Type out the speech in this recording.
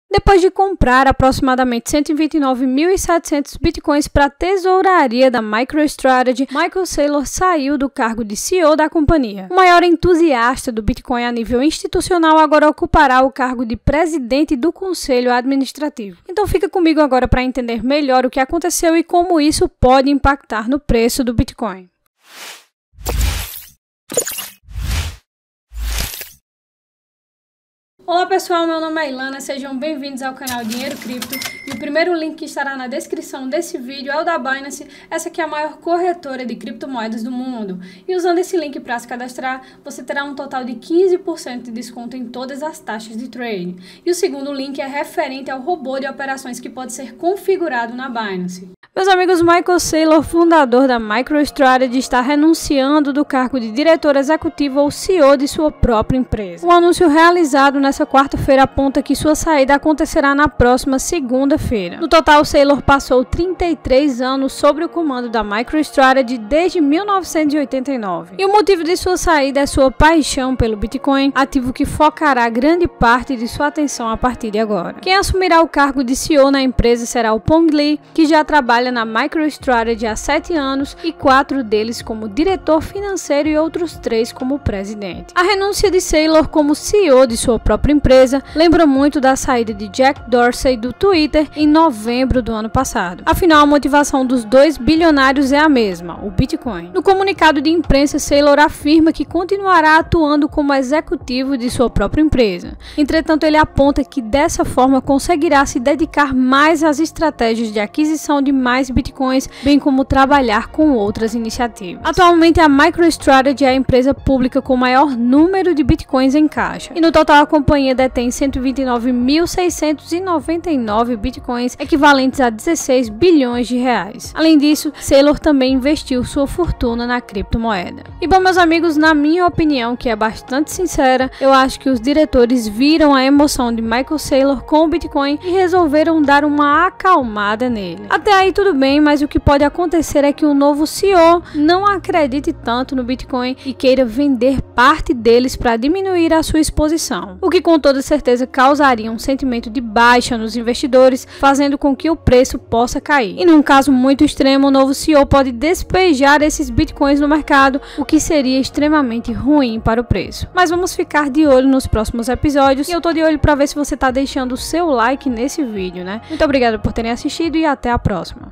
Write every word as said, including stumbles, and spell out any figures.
Depois de comprar aproximadamente cento e vinte e nove mil e setecentos bitcoins para a tesouraria da MicroStrategy, Michael Saylor saiu do cargo de C E O da companhia. O maior entusiasta do Bitcoin a nível institucional agora ocupará o cargo de presidente do conselho administrativo. Então fica comigo agora para entender melhor o que aconteceu e como isso pode impactar no preço do Bitcoin. Olá pessoal, meu nome é Ilana, sejam bem-vindos ao canal Dinheiro Cripto e o primeiro link que estará na descrição desse vídeo é o da Binance, essa aqui é a maior corretora de criptomoedas do mundo. E usando esse link para se cadastrar, você terá um total de quinze por cento de desconto em todas as taxas de trade. E o segundo link é referente ao robô de operações que pode ser configurado na Binance. Meus amigos, Michael Saylor, fundador da MicroStrategy, está renunciando do cargo de diretor executivo ou C E O de sua própria empresa. O anúncio realizado nessa quarta-feira aponta que sua saída acontecerá na próxima segunda-feira. No total, Saylor passou trinta e três anos sob o comando da MicroStrategy desde mil novecentos e oitenta e nove. E o motivo de sua saída é sua paixão pelo Bitcoin, ativo que focará grande parte de sua atenção a partir de agora. Quem assumirá o cargo de C E O na empresa será o Peng Li, que já trabalha na MicroStrategy há sete anos e quatro deles como diretor financeiro e outros três como presidente. A renúncia de Saylor como C E O de sua própria empresa lembra muito da saída de Jack Dorsey do Twitter em novembro do ano passado. Afinal, a motivação dos dois bilionários é a mesma, o Bitcoin. No comunicado de imprensa, Saylor afirma que continuará atuando como executivo de sua própria empresa. Entretanto, ele aponta que dessa forma conseguirá se dedicar mais às estratégias de aquisição de mais bitcoins, bem como trabalhar com outras iniciativas. Atualmente, a MicroStrategy é a empresa pública com o maior número de bitcoins em caixa, e no total a companhia detém cento e vinte e nove mil seiscentos e noventa e nove bitcoins, equivalentes a dezesseis bilhões de reais. Além disso, Saylor também investiu sua fortuna na criptomoeda. E bom, meus amigos, na minha opinião, que é bastante sincera, eu acho que os diretores viram a emoção de Michael Saylor com o Bitcoin e resolveram dar uma acalmada nele. Até aí tudo bem, mas o que pode acontecer é que o novo C E O não acredite tanto no Bitcoin e queira vender parte deles para diminuir a sua exposição, o que com toda certeza causaria um sentimento de baixa nos investidores, fazendo com que o preço possa cair. E num caso muito extremo, o novo C E O pode despejar esses Bitcoins no mercado, o que seria extremamente ruim para o preço. Mas vamos ficar de olho nos próximos episódios e eu tô de olho para ver se você tá deixando o seu like nesse vídeo, né? Muito obrigada por terem assistido e até a próxima.